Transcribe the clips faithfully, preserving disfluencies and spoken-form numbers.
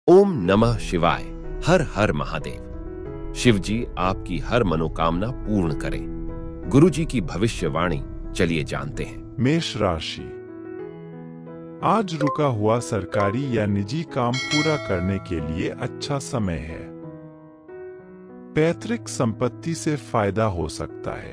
ओम नमः शिवाय। हर हर महादेव। शिव जी आपकी हर मनोकामना पूर्ण करें। गुरु जी की भविष्यवाणी चलिए जानते हैं। मेष राशि। आज रुका हुआ सरकारी या निजी काम पूरा करने के लिए अच्छा समय है। पैतृक संपत्ति से फायदा हो सकता है।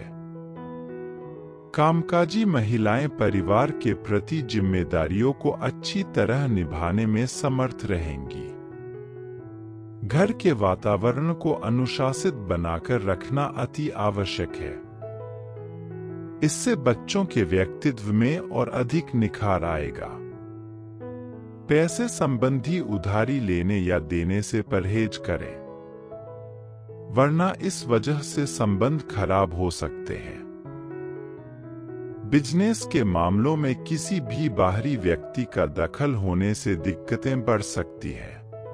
कामकाजी महिलाएं परिवार के प्रति जिम्मेदारियों को अच्छी तरह निभाने में समर्थ रहेंगी। घर के वातावरण को अनुशासित बनाकर रखना अति आवश्यक है। इससे बच्चों के व्यक्तित्व में और अधिक निखार आएगा। पैसे संबंधी उधारी लेने या देने से परहेज करें, वरना इस वजह से संबंध खराब हो सकते हैं। बिजनेस के मामलों में किसी भी बाहरी व्यक्ति का दखल होने से दिक्कतें बढ़ सकती हैं।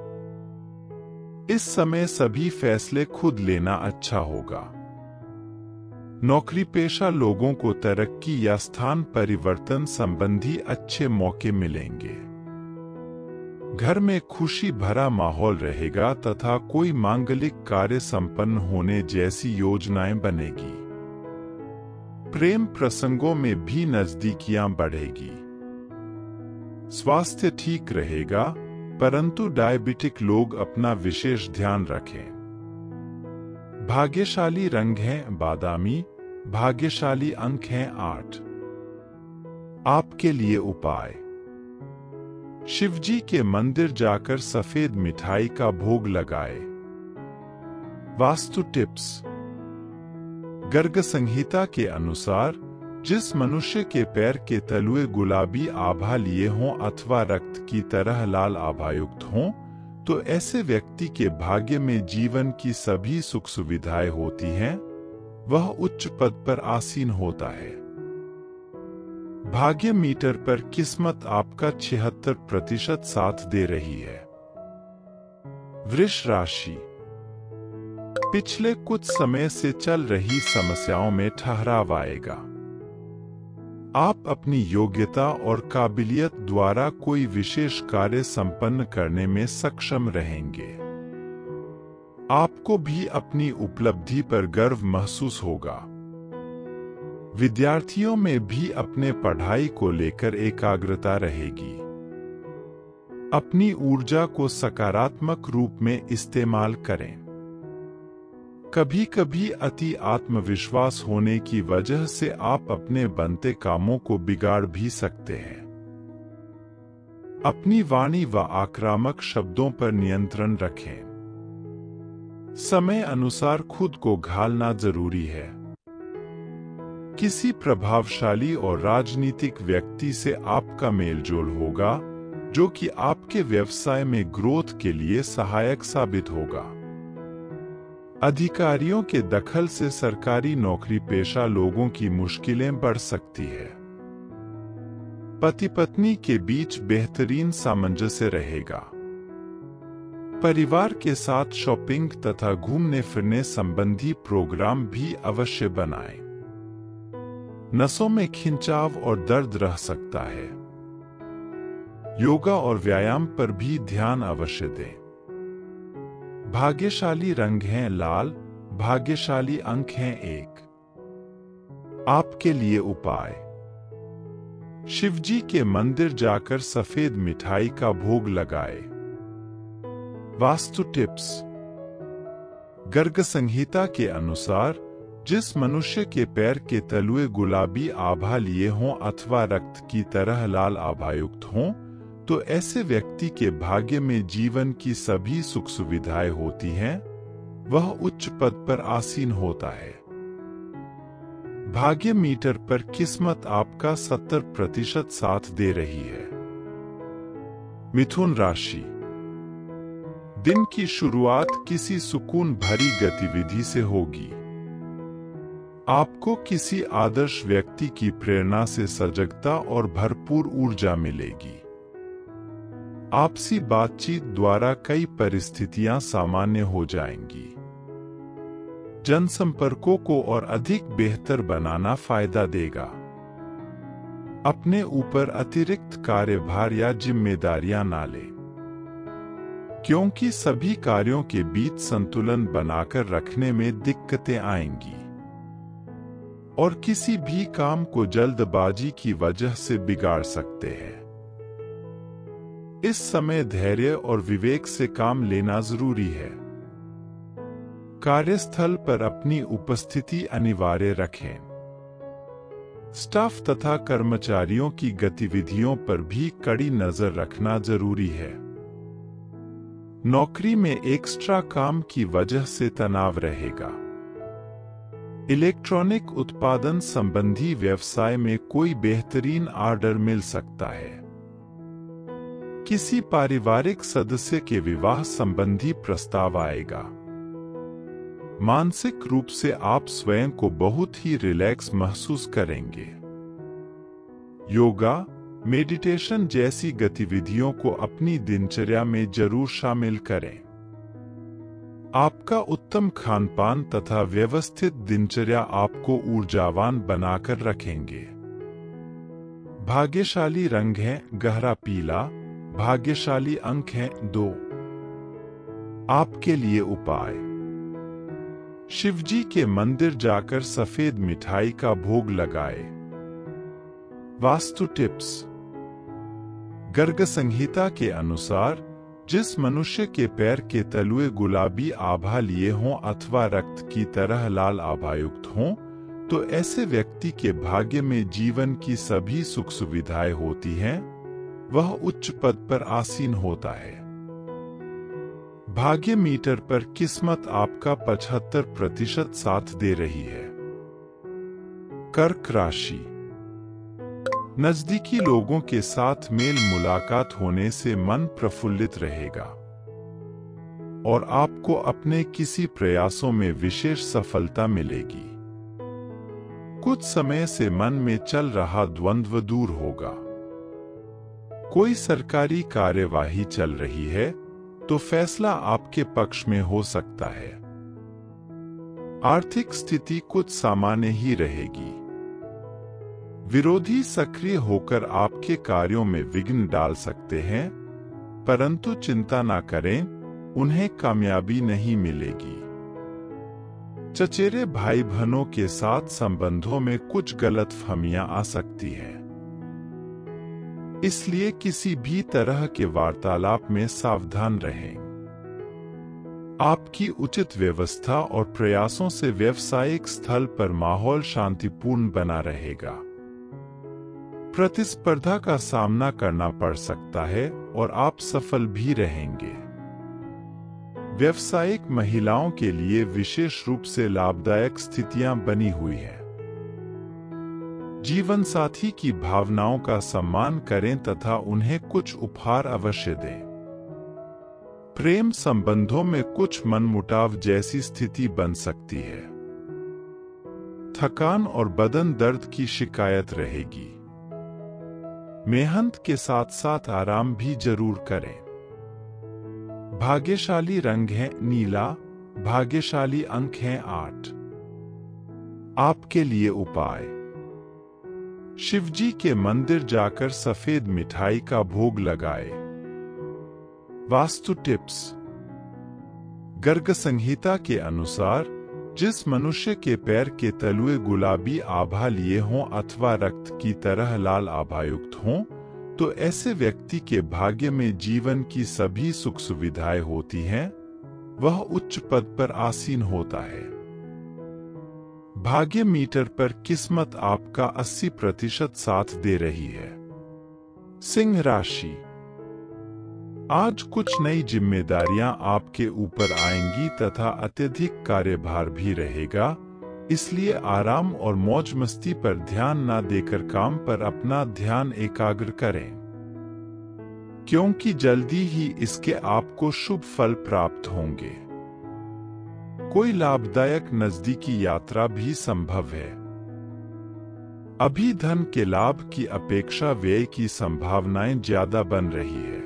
इस समय सभी फैसले खुद लेना अच्छा होगा। नौकरी पेशा लोगों को तरक्की या स्थान परिवर्तन संबंधी अच्छे मौके मिलेंगे। घर में खुशी भरा माहौल रहेगा तथा कोई मांगलिक कार्य संपन्न होने जैसी योजनाएं बनेगी। प्रेम प्रसंगों में भी नजदीकियां बढ़ेगी। स्वास्थ्य ठीक रहेगा, परंतु डायबिटिक लोग अपना विशेष ध्यान रखें। भाग्यशाली रंग है बादामी। भाग्यशाली अंक हैं आठ। आपके लिए उपाय। शिवजी के मंदिर जाकर सफेद मिठाई का भोग लगाए। वास्तु टिप्स। गर्ग संहिता के अनुसार जिस मनुष्य के पैर के तलुए गुलाबी आभा लिए हों अथवा रक्त की तरह लाल आभायुक्त हों, तो ऐसे व्यक्ति के भाग्य में जीवन की सभी सुख सुविधाएं होती हैं। वह उच्च पद पर आसीन होता है। भाग्य मीटर पर किस्मत आपका छिहत्तर प्रतिशत साथ दे रही है। वृष राशि। पिछले कुछ समय से चल रही समस्याओं में ठहराव आएगा। आप अपनी योग्यता और काबिलियत द्वारा कोई विशेष कार्य संपन्न करने में सक्षम रहेंगे। आपको भी अपनी उपलब्धि पर गर्व महसूस होगा। विद्यार्थियों में भी अपने पढ़ाई को लेकर एकाग्रता रहेगी। अपनी ऊर्जा को सकारात्मक रूप में इस्तेमाल करें। कभी कभी अति आत्मविश्वास होने की वजह से आप अपने बनते कामों को बिगाड़ भी सकते हैं। अपनी वाणी व आक्रामक शब्दों पर नियंत्रण रखें। समय अनुसार खुद को ढालना जरूरी है। किसी प्रभावशाली और राजनीतिक व्यक्ति से आपका मेलजोल होगा, जो कि आपके व्यवसाय में ग्रोथ के लिए सहायक साबित होगा। अधिकारियों के दखल से सरकारी नौकरी पेशा लोगों की मुश्किलें बढ़ सकती है। पति पत्नी के बीच बेहतरीन सामंजस्य रहेगा। परिवार के साथ शॉपिंग तथा घूमने फिरने संबंधी प्रोग्राम भी अवश्य बनाएं। नसों में खिंचाव और दर्द रह सकता है। योगा और व्यायाम पर भी ध्यान अवश्य दें। भाग्यशाली रंग हैं लाल। भाग्यशाली अंक हैं एक। आपके लिए उपाय। शिवजी के मंदिर जाकर सफेद मिठाई का भोग लगाए। वास्तु टिप्स। गर्ग संहिता के अनुसार जिस मनुष्य के पैर के तलुए गुलाबी आभा लिए हों अथवा रक्त की तरह लाल आभायुक्त हों, तो ऐसे व्यक्ति के भाग्य में जीवन की सभी सुख सुविधाएं होती हैं। वह उच्च पद पर आसीन होता है। भाग्य मीटर पर किस्मत आपका सत्तर प्रतिशत साथ दे रही है। मिथुन राशि। दिन की शुरुआत किसी सुकून भरी गतिविधि से होगी। आपको किसी आदर्श व्यक्ति की प्रेरणा से सजगता और भरपूर ऊर्जा मिलेगी। आपसी बातचीत द्वारा कई परिस्थितियां सामान्य हो जाएंगी। जनसंपर्कों को और अधिक बेहतर बनाना फायदा देगा। अपने ऊपर अतिरिक्त कार्यभार या जिम्मेदारियां ना लें। क्योंकि सभी कार्यों के बीच संतुलन बनाकर रखने में दिक्कतें आएंगी और किसी भी काम को जल्दबाजी की वजह से बिगाड़ सकते हैं। इस समय धैर्य और विवेक से काम लेना जरूरी है। कार्यस्थल पर अपनी उपस्थिति अनिवार्य रखें। स्टाफ तथा कर्मचारियों की गतिविधियों पर भी कड़ी नजर रखना जरूरी है। नौकरी में एक्स्ट्रा काम की वजह से तनाव रहेगा। इलेक्ट्रॉनिक उत्पादन संबंधी व्यवसाय में कोई बेहतरीन ऑर्डर मिल सकता है। किसी पारिवारिक सदस्य के विवाह संबंधी प्रस्ताव आएगा। मानसिक रूप से आप स्वयं को बहुत ही रिलैक्स महसूस करेंगे। योगा, मेडिटेशन जैसी गतिविधियों को अपनी दिनचर्या में जरूर शामिल करें। आपका उत्तम खानपान तथा व्यवस्थित दिनचर्या आपको ऊर्जावान बनाकर रखेंगे। भाग्यशाली रंग है गहरा पीला। भाग्यशाली अंक है दो। आपके लिए उपाय: शिवजी के मंदिर जाकर सफेद मिठाई का भोग लगाए। वास्तु टिप्स: गर्ग संहिता के अनुसार जिस मनुष्य के पैर के तलुए गुलाबी आभा लिए हों अथवा रक्त की तरह लाल आभायुक्त हों, तो ऐसे व्यक्ति के भाग्य में जीवन की सभी सुख सुविधाएं होती हैं। वह उच्च पद पर आसीन होता है। भाग्य मीटर पर किस्मत आपका पचहत्तर प्रतिशत साथ दे रही है। कर्क राशि: नजदीकी लोगों के साथ मेल मुलाकात होने से मन प्रफुल्लित रहेगा और आपको अपने किसी प्रयासों में विशेष सफलता मिलेगी। कुछ समय से मन में चल रहा द्वंद्व दूर होगा। कोई सरकारी कार्यवाही चल रही है तो फैसला आपके पक्ष में हो सकता है। आर्थिक स्थिति कुछ सामान्य ही रहेगी। विरोधी सक्रिय होकर आपके कार्यों में विघ्न डाल सकते हैं, परंतु चिंता ना करें, उन्हें कामयाबी नहीं मिलेगी। चचेरे भाई बहनों के साथ संबंधों में कुछ गलतफहमियां आ सकती हैं। इसलिए किसी भी तरह के वार्तालाप में सावधान रहें। आपकी उचित व्यवस्था और प्रयासों से व्यावसायिक स्थल पर माहौल शांतिपूर्ण बना रहेगा। प्रतिस्पर्धा का सामना करना पड़ सकता है और आप सफल भी रहेंगे। व्यावसायिक महिलाओं के लिए विशेष रूप से लाभदायक स्थितियां बनी हुई हैं। जीवन साथी की भावनाओं का सम्मान करें तथा उन्हें कुछ उपहार अवश्य दें। प्रेम संबंधों में कुछ मनमुटाव जैसी स्थिति बन सकती है। थकान और बदन दर्द की शिकायत रहेगी। मेहनत के साथ साथ आराम भी जरूर करें। भाग्यशाली रंग है नीला। भाग्यशाली अंक है आठ। आपके लिए उपाय: शिवजी के मंदिर जाकर सफेद मिठाई का भोग लगाए। वास्तु टिप्स: गर्ग संहिता के अनुसार जिस मनुष्य के पैर के तलुए गुलाबी आभा लिए हों अथवा रक्त की तरह लाल आभायुक्त हों, तो ऐसे व्यक्ति के भाग्य में जीवन की सभी सुख सुविधाएं होती हैं। वह उच्च पद पर आसीन होता है। भाग्य मीटर पर किस्मत आपका अस्सी प्रतिशत साथ दे रही है। सिंह राशि: आज कुछ नई जिम्मेदारियां आपके ऊपर आएंगी तथा अत्यधिक कार्यभार भी रहेगा, इसलिए आराम और मौज मस्ती पर ध्यान न देकर काम पर अपना ध्यान एकाग्र करें, क्योंकि जल्दी ही इसके आपको शुभ फल प्राप्त होंगे। कोई लाभदायक नजदीकी यात्रा भी संभव है। अभी धन के लाभ की अपेक्षा व्यय की संभावनाएं ज्यादा बन रही है,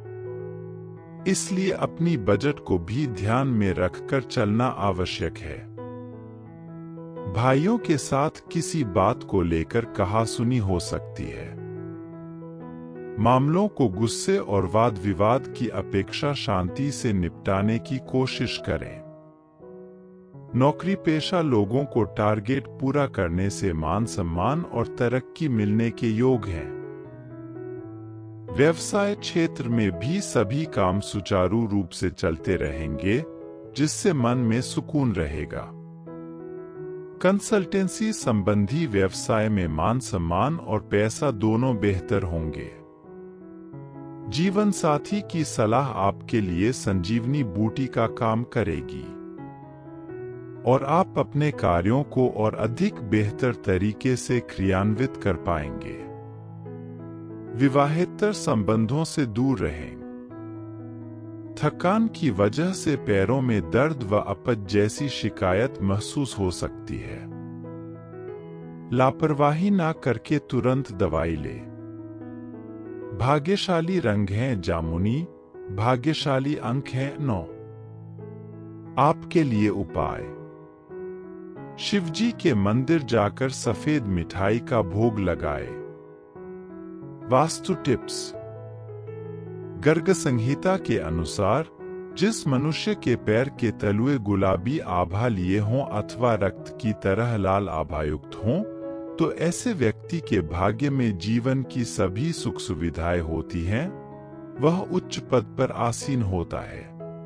इसलिए अपनी बजट को भी ध्यान में रखकर चलना आवश्यक है। भाइयों के साथ किसी बात को लेकर कहासुनी हो सकती है। मामलों को गुस्से और वाद विवाद की अपेक्षा शांति से निपटाने की कोशिश करें। नौकरी पेशा लोगों को टारगेट पूरा करने से मान सम्मान और तरक्की मिलने के योग हैं। व्यवसाय क्षेत्र में भी सभी काम सुचारू रूप से चलते रहेंगे, जिससे मन में सुकून रहेगा। कंसल्टेंसी संबंधी व्यवसाय में मान सम्मान और पैसा दोनों बेहतर होंगे। जीवन साथी की सलाह आपके लिए संजीवनी बूटी का काम करेगी और आप अपने कार्यों को और अधिक बेहतर तरीके से क्रियान्वित कर पाएंगे। विवाहेतर संबंधों से दूर रहें। थकान की वजह से पैरों में दर्द व अपच जैसी शिकायत महसूस हो सकती है। लापरवाही ना करके तुरंत दवाई लें। भाग्यशाली रंग है जामुनी, भाग्यशाली अंक है नौ। आपके लिए उपाय। शिवजी के मंदिर जाकर सफेद मिठाई का भोग लगाए। वास्तु टिप्स। गर्ग संहिता के अनुसार जिस मनुष्य के पैर के तलुए गुलाबी आभा लिए हों अथवा रक्त की तरह लाल आभायुक्त हों, तो ऐसे व्यक्ति के भाग्य में जीवन की सभी सुख सुविधाएं होती हैं, वह उच्च पद पर आसीन होता है।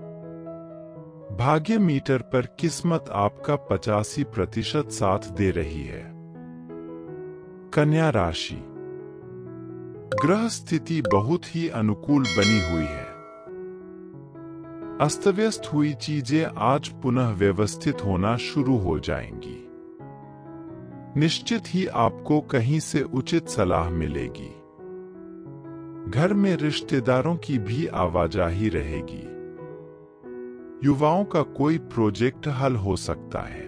भाग्य मीटर पर किस्मत आपका पचासी प्रतिशत साथ दे रही है। कन्या राशि। ग्रह स्थिति बहुत ही अनुकूल बनी हुई है। अस्तव्यस्त हुई चीजें आज पुनः व्यवस्थित होना शुरू हो जाएंगी। निश्चित ही आपको कहीं से उचित सलाह मिलेगी। घर में रिश्तेदारों की भी आवाजाही रहेगी। युवाओं का कोई प्रोजेक्ट हल हो सकता है।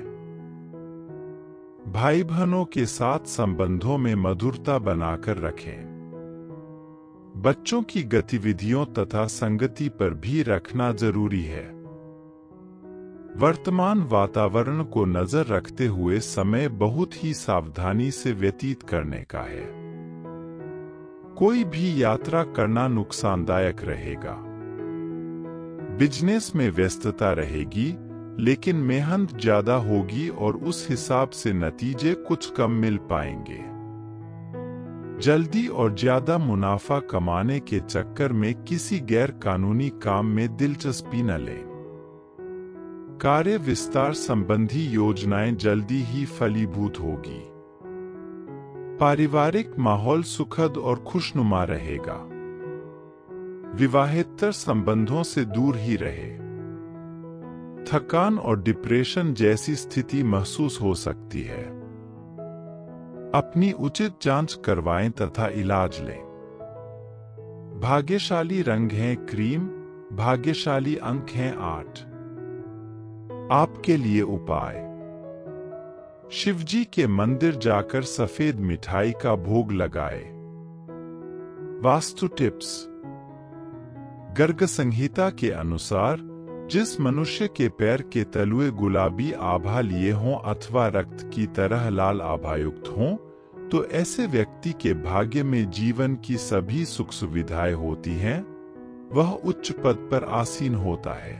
भाई बहनों के साथ संबंधों में मधुरता बनाकर रखें। बच्चों की गतिविधियों तथा संगति पर भी रखना जरूरी है। वर्तमान वातावरण को नजर रखते हुए समय बहुत ही सावधानी से व्यतीत करने का है। कोई भी यात्रा करना नुकसानदायक रहेगा। बिजनेस में व्यस्तता रहेगी, लेकिन मेहनत ज्यादा होगी और उस हिसाब से नतीजे कुछ कम मिल पाएंगे। जल्दी और ज्यादा मुनाफा कमाने के चक्कर में किसी गैर कानूनी काम में दिलचस्पी न लें। कार्य विस्तार संबंधी योजनाएं जल्दी ही फलीभूत होगी। पारिवारिक माहौल सुखद और खुशनुमा रहेगा। विवाहेतर संबंधों से दूर ही रहे। थकान और डिप्रेशन जैसी स्थिति महसूस हो सकती है। अपनी उचित जांच करवाएं तथा इलाज लें। भाग्यशाली रंग है क्रीम, भाग्यशाली अंक हैं आठ। आपके लिए उपाय। शिवजी के मंदिर जाकर सफेद मिठाई का भोग लगाए। वास्तु टिप्स। गर्ग संहिता के अनुसार जिस मनुष्य के पैर के तलुए गुलाबी आभा लिए हों अथवा रक्त की तरह लाल आभायुक्त हों, तो ऐसे व्यक्ति के भाग्य में जीवन की सभी सुख सुविधाएं होती हैं, वह उच्च पद पर आसीन होता है।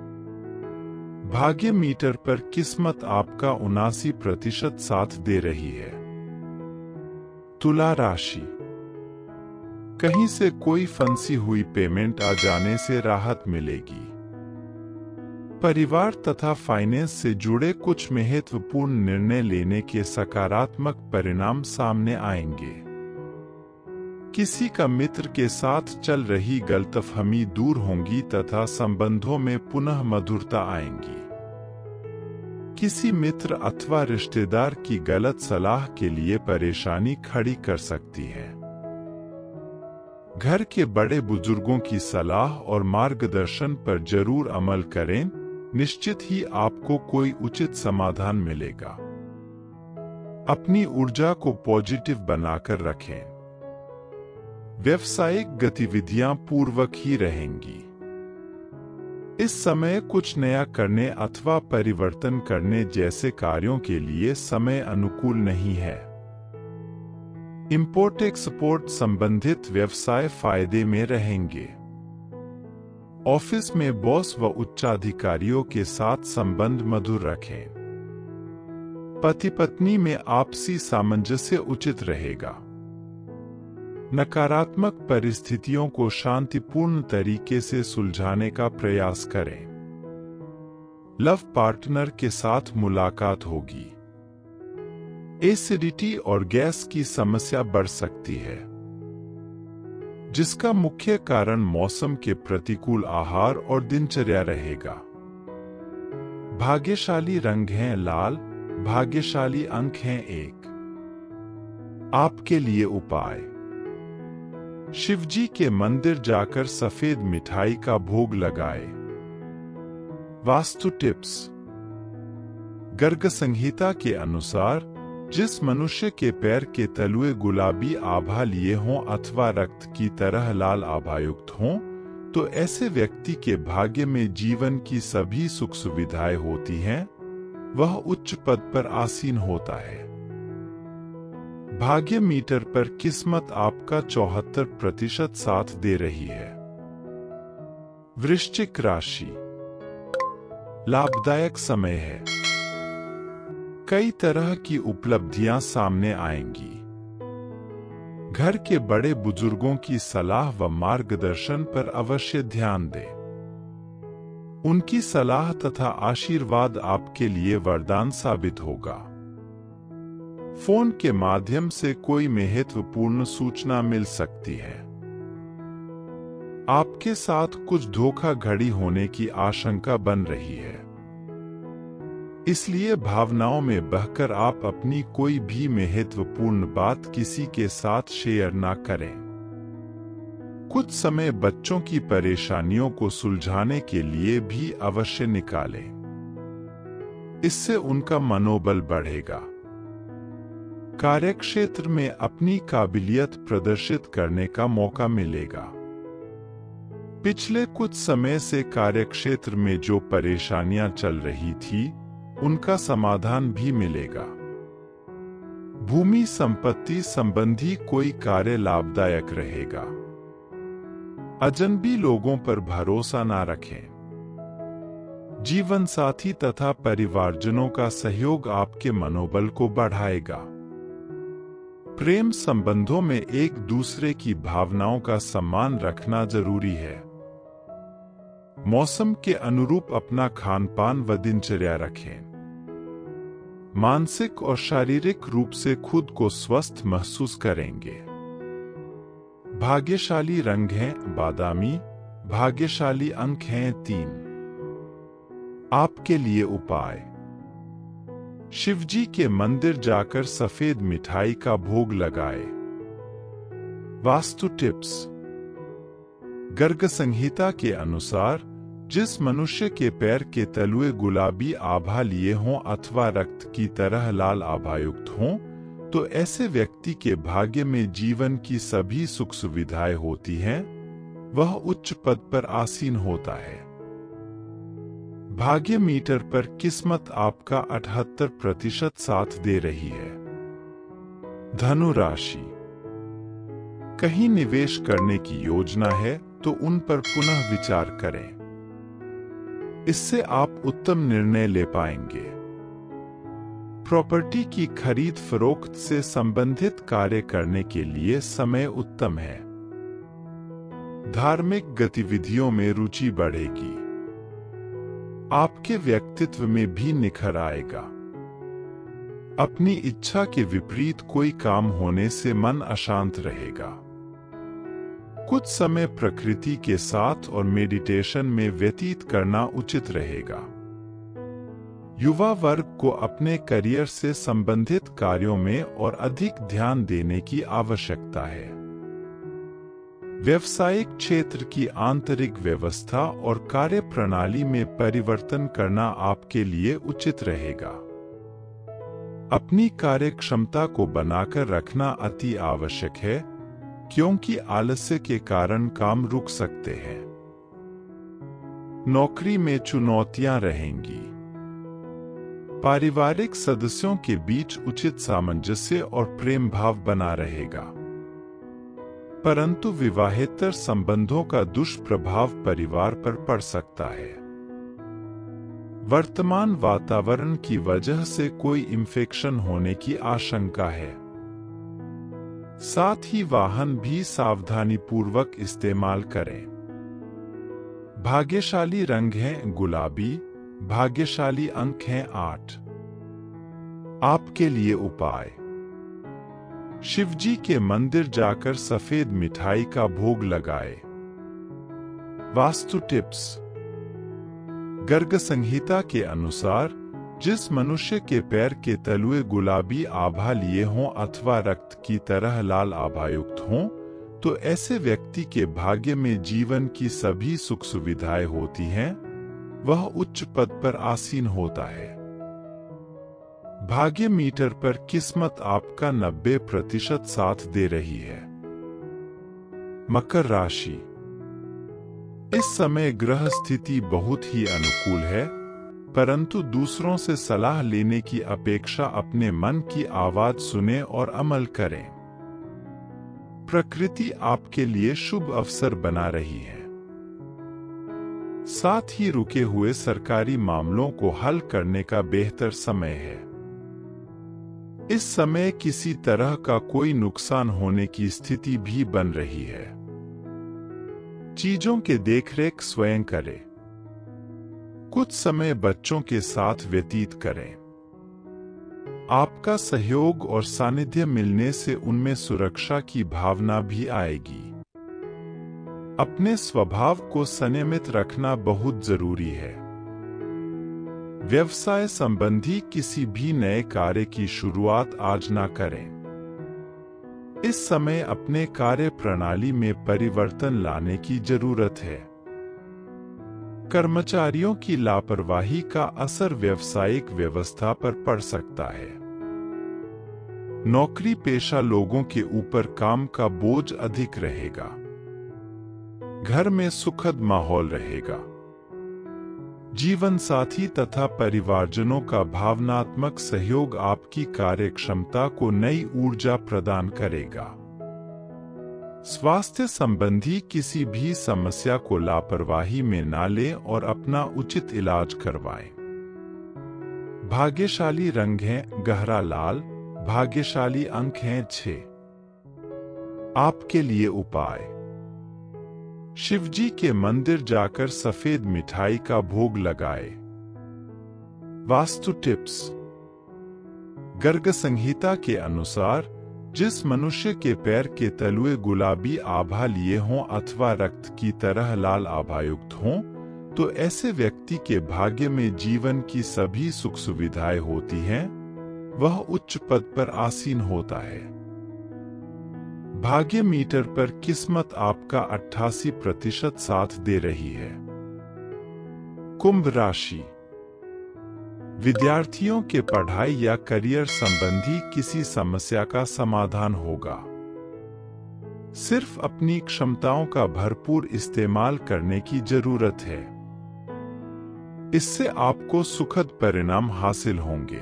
भाग्य मीटर पर किस्मत आपका उनासी प्रतिशत साथ दे रही है। तुला राशि। कहीं से कोई फंसी हुई पेमेंट आ जाने से राहत मिलेगी। परिवार तथा फाइनेंस से जुड़े कुछ महत्वपूर्ण निर्णय लेने के सकारात्मक परिणाम सामने आएंगे। किसी का मित्र के साथ चल रही गलतफहमी दूर होंगी तथा संबंधों में पुनः मधुरता आएंगी। किसी मित्र अथवा रिश्तेदार की गलत सलाह के लिए परेशानी खड़ी कर सकती है। घर के बड़े बुजुर्गों की सलाह और मार्गदर्शन पर जरूर अमल करें, निश्चित ही आपको कोई उचित समाधान मिलेगा। अपनी ऊर्जा को पॉजिटिव बनाकर रखें। व्यावसायिक गतिविधियां पूर्वक ही रहेंगी। इस समय कुछ नया करने अथवा परिवर्तन करने जैसे कार्यों के लिए समय अनुकूल नहीं है। इंपोर्ट एक्सपोर्ट संबंधित व्यवसाय फायदे में रहेंगे। ऑफिस में बॉस व उच्चाधिकारियों के साथ संबंध मधुर रखें। पति पत्नी में आपसी सामंजस्य उचित रहेगा। नकारात्मक परिस्थितियों को शांतिपूर्ण तरीके से सुलझाने का प्रयास करें। लव पार्टनर के साथ मुलाकात होगी। एसिडिटी और गैस की समस्या बढ़ सकती है, जिसका मुख्य कारण मौसम के प्रतिकूल आहार और दिनचर्या रहेगा। भाग्यशाली रंग हैं लाल, भाग्यशाली अंक हैं एक। आपके लिए उपाय: शिवजी के मंदिर जाकर सफेद मिठाई का भोग लगाए। वास्तु टिप्स: गर्ग संहिता के अनुसार जिस मनुष्य के पैर के तलुए गुलाबी आभा लिए हों अथवा रक्त की तरह लाल आभायुक्त हों, तो ऐसे व्यक्ति के भाग्य में जीवन की सभी सुख सुविधाएं होती हैं, वह उच्च पद पर आसीन होता है। भाग्य मीटर पर किस्मत आपका चौहत्तर प्रतिशत साथ दे रही है। वृश्चिक राशि: लाभदायक समय है। कई तरह की उपलब्धियां सामने आएंगी। घर के बड़े बुजुर्गों की सलाह व मार्गदर्शन पर अवश्य ध्यान दें। उनकी सलाह तथा आशीर्वाद आपके लिए वरदान साबित होगा। फोन के माध्यम से कोई महत्वपूर्ण सूचना मिल सकती है। आपके साथ कुछ धोखाधड़ी होने की आशंका बन रही है, इसलिए भावनाओं में बहकर आप अपनी कोई भी महत्वपूर्ण बात किसी के साथ शेयर ना करें। कुछ समय बच्चों की परेशानियों को सुलझाने के लिए भी अवश्य निकालें। इससे उनका मनोबल बढ़ेगा। कार्यक्षेत्र में अपनी काबिलियत प्रदर्शित करने का मौका मिलेगा। पिछले कुछ समय से कार्यक्षेत्र में जो परेशानियां चल रही थी, उनका समाधान भी मिलेगा। भूमि संपत्ति संबंधी कोई कार्य लाभदायक रहेगा। अजनबी लोगों पर भरोसा ना रखें। जीवन साथी तथा परिवारजनों का सहयोग आपके मनोबल को बढ़ाएगा। प्रेम संबंधों में एक दूसरे की भावनाओं का सम्मान रखना जरूरी है। मौसम के अनुरूप अपना खान पान व दिनचर्या रखें। मानसिक और शारीरिक रूप से खुद को स्वस्थ महसूस करेंगे। भाग्यशाली रंग हैं बादामी, भाग्यशाली अंक हैं तीन। आपके लिए उपाय: शिवजी के मंदिर जाकर सफेद मिठाई का भोग लगाए। वास्तु टिप्स: गर्ग संहिता के अनुसार जिस मनुष्य के पैर के तलुए गुलाबी आभा लिए हों अथवा रक्त की तरह लाल आभायुक्त हों, तो ऐसे व्यक्ति के भाग्य में जीवन की सभी सुख सुविधाएं होती हैं, वह उच्च पद पर आसीन होता है। भाग्य मीटर पर किस्मत आपका अठहत्तर प्रतिशत साथ दे रही है। धनु राशि: कहीं निवेश करने की योजना है तो उन पर पुनः विचार करें। इससे आप उत्तम निर्णय ले पाएंगे। प्रॉपर्टी की खरीद फरोख्त से संबंधित कार्य करने के लिए समय उत्तम है। धार्मिक गतिविधियों में रुचि बढ़ेगी। आपके व्यक्तित्व में भी निखर आएगा। अपनी इच्छा के विपरीत कोई काम होने से मन अशांत रहेगा। कुछ समय प्रकृति के साथ और मेडिटेशन में व्यतीत करना उचित रहेगा। युवा वर्ग को अपने करियर से संबंधित कार्यों में और अधिक ध्यान देने की आवश्यकता है। व्यावसायिक क्षेत्र की आंतरिक व्यवस्था और कार्य प्रणाली में परिवर्तन करना आपके लिए उचित रहेगा। अपनी कार्य क्षमता को बनाकर रखना अति आवश्यक है, क्योंकि आलस्य के कारण काम रुक सकते हैं। नौकरी में चुनौतियां रहेंगी। पारिवारिक सदस्यों के बीच उचित सामंजस्य और प्रेम भाव बना रहेगा, परंतु विवाहेतर संबंधों का दुष्प्रभाव परिवार पर पड़ सकता है। वर्तमान वातावरण की वजह से कोई इंफेक्शन होने की आशंका है। साथ ही वाहन भी सावधानीपूर्वक इस्तेमाल करें। भाग्यशाली रंग है गुलाबी, भाग्यशाली अंक हैं आठ। आपके लिए उपाय: शिवजी के मंदिर जाकर सफेद मिठाई का भोग लगाए। वास्तु टिप्स: गर्ग संहिता के अनुसार जिस मनुष्य के पैर के तलुए गुलाबी आभा लिए हों अथवा रक्त की तरह लाल आभायुक्त हों, तो ऐसे व्यक्ति के भाग्य में जीवन की सभी सुख सुविधाएं होती हैं, वह उच्च पद पर आसीन होता है। भाग्य मीटर पर किस्मत आपका नब्बे प्रतिशत साथ दे रही है। मकर राशि: इस समय ग्रह स्थिति बहुत ही अनुकूल है, परंतु दूसरों से सलाह लेने की अपेक्षा अपने मन की आवाज सुने और अमल करें। प्रकृति आपके लिए शुभ अवसर बना रही है। साथ ही रुके हुए सरकारी मामलों को हल करने का बेहतर समय है। इस समय किसी तरह का कोई नुकसान होने की स्थिति भी बन रही है। चीजों के देखरेख स्वयं करें। कुछ समय बच्चों के साथ व्यतीत करें। आपका सहयोग और सानिध्य मिलने से उनमें सुरक्षा की भावना भी आएगी। अपने स्वभाव को संयमित रखना बहुत जरूरी है। व्यवसाय संबंधी किसी भी नए कार्य की शुरुआत आज ना करें। इस समय अपने कार्य प्रणाली में परिवर्तन लाने की जरूरत है। कर्मचारियों की लापरवाही का असर व्यवसायिक व्यवस्था पर पड़ सकता है। नौकरी पेशा लोगों के ऊपर काम का बोझ अधिक रहेगा। घर में सुखद माहौल रहेगा। जीवन साथी तथा परिवारजनों का भावनात्मक सहयोग आपकी कार्यक्षमता को नई ऊर्जा प्रदान करेगा। स्वास्थ्य संबंधी किसी भी समस्या को लापरवाही में ना लें और अपना उचित इलाज करवाएं। भाग्यशाली रंग है गहरा लाल, भाग्यशाली अंक हैं छह। आपके लिए उपाय: शिवजी के मंदिर जाकर सफेद मिठाई का भोग लगाए। वास्तु टिप्स: गर्ग संहिता के अनुसार जिस मनुष्य के पैर के तलुए गुलाबी आभा लिए हों अथवा रक्त की तरह लाल आभायुक्त हों, तो ऐसे व्यक्ति के भाग्य में जीवन की सभी सुख सुविधाएं होती हैं, वह उच्च पद पर आसीन होता है। भाग्य मीटर पर किस्मत आपका अट्ठासी प्रतिशत साथ दे रही है। कुंभ राशि: विद्यार्थियों के पढ़ाई या करियर संबंधी किसी समस्या का समाधान होगा। सिर्फ अपनी क्षमताओं का भरपूर इस्तेमाल करने की जरूरत है। इससे आपको सुखद परिणाम हासिल होंगे।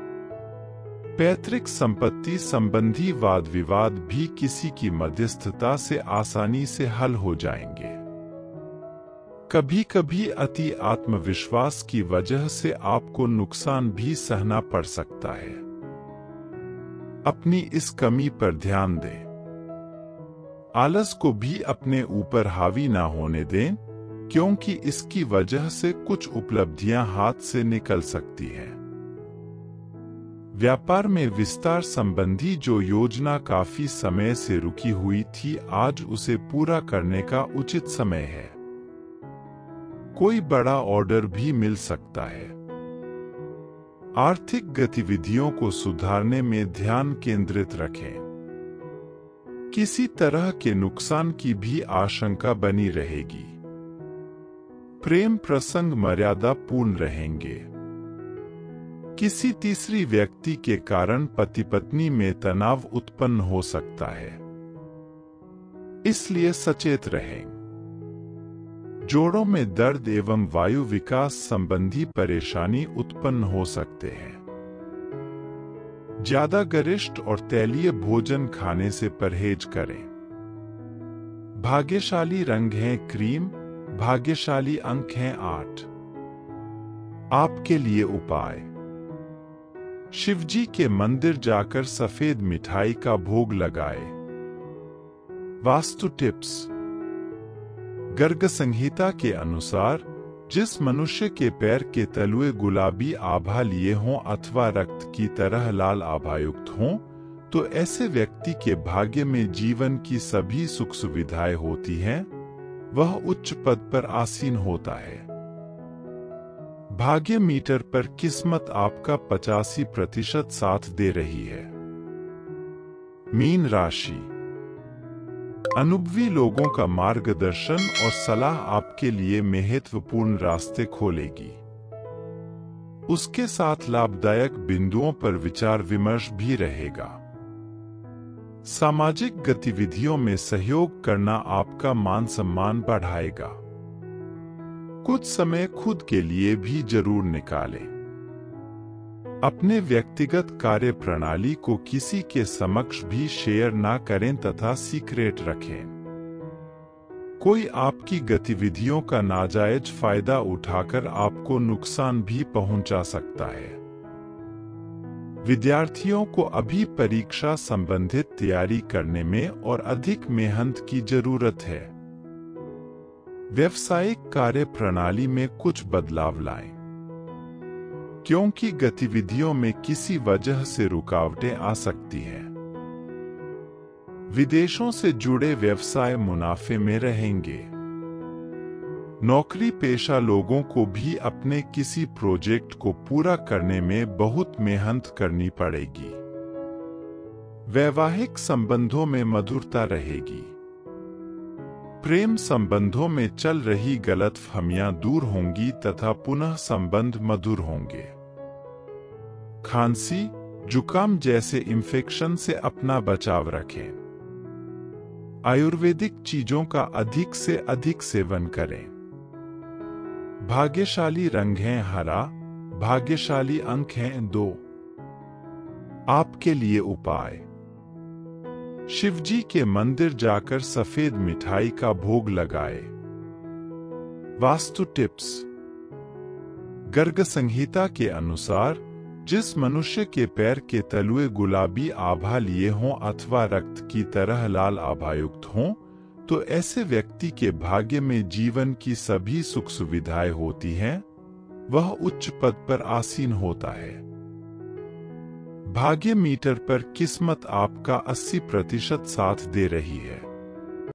पैतृक संपत्ति संबंधी वाद विवाद भी किसी की मध्यस्थता से आसानी से हल हो जाएंगे। कभी कभी अति आत्मविश्वास की वजह से आपको नुकसान भी सहना पड़ सकता है। अपनी इस कमी पर ध्यान दें। आलस को भी अपने ऊपर हावी ना होने दें, क्योंकि इसकी वजह से कुछ उपलब्धियां हाथ से निकल सकती हैं। व्यापार में विस्तार संबंधी जो योजना काफी समय से रुकी हुई थी, आज उसे पूरा करने का उचित समय है। कोई बड़ा ऑर्डर भी मिल सकता है। आर्थिक गतिविधियों को सुधारने में ध्यान केंद्रित रखें। किसी तरह के नुकसान की भी आशंका बनी रहेगी। प्रेम प्रसंग मर्यादा पूर्ण रहेंगे। किसी तीसरी व्यक्ति के कारण पति पत्नी में तनाव उत्पन्न हो सकता है, इसलिए सचेत रहें। जोड़ों में दर्द एवं वायु विकास संबंधी परेशानी उत्पन्न हो सकते हैं। ज्यादा गरिष्ठ और तैलीय भोजन खाने से परहेज करें। भाग्यशाली रंग है क्रीम। भाग्यशाली अंक हैं आठ। आपके लिए उपाय। शिवजी के मंदिर जाकर सफेद मिठाई का भोग लगाए। वास्तु टिप्स। गर्ग संहिता के अनुसार जिस मनुष्य के पैर के तलुए गुलाबी आभा लिए हों अथवा रक्त की तरह लाल आभायुक्त हों, तो ऐसे व्यक्ति के भाग्य में जीवन की सभी सुख सुविधाएं होती हैं। वह उच्च पद पर आसीन होता है। भाग्य मीटर पर किस्मत आपका पचासी प्रतिशत साथ दे रही है। मीन राशि। अनुभवी लोगों का मार्गदर्शन और सलाह आपके लिए महत्वपूर्ण रास्ते खोलेगी। उसके साथ लाभदायक बिंदुओं पर विचार विमर्श भी रहेगा। सामाजिक गतिविधियों में सहयोग करना आपका मान सम्मान बढ़ाएगा। कुछ समय खुद के लिए भी जरूर निकालें। अपने व्यक्तिगत कार्य प्रणाली को किसी के समक्ष भी शेयर ना करें तथा सीक्रेट रखें। कोई आपकी गतिविधियों का नाजायज फायदा उठाकर आपको नुकसान भी पहुंचा सकता है। विद्यार्थियों को अभी परीक्षा संबंधित तैयारी करने में और अधिक मेहनत की जरूरत है। व्यावसायिक कार्य प्रणाली में कुछ बदलाव लाएं, क्योंकि गतिविधियों में किसी वजह से रुकावटें आ सकती हैं। विदेशों से जुड़े व्यवसाय मुनाफे में रहेंगे। नौकरी पेशा लोगों को भी अपने किसी प्रोजेक्ट को पूरा करने में बहुत मेहनत करनी पड़ेगी। वैवाहिक संबंधों में मधुरता रहेगी। प्रेम संबंधों में चल रही गलतफहमियां दूर होंगी तथा पुनः संबंध मधुर होंगे। खांसी, जुकाम जैसे इंफेक्शन से अपना बचाव रखें। आयुर्वेदिक चीजों का अधिक से अधिक सेवन करें। भाग्यशाली रंग है हरा। भाग्यशाली अंक हैं दो। आपके लिए उपाय। शिवजी के मंदिर जाकर सफेद मिठाई का भोग लगाए। वास्तु टिप्स। गर्ग संहिता के अनुसार जिस मनुष्य के पैर के तलुए गुलाबी आभा लिए हों अथवा रक्त की तरह लाल आभायुक्त हों, तो ऐसे व्यक्ति के भाग्य में जीवन की सभी सुख सुविधाएं होती हैं। वह उच्च पद पर आसीन होता है। भाग्य मीटर पर किस्मत आपका अस्सी प्रतिशत साथ दे रही है।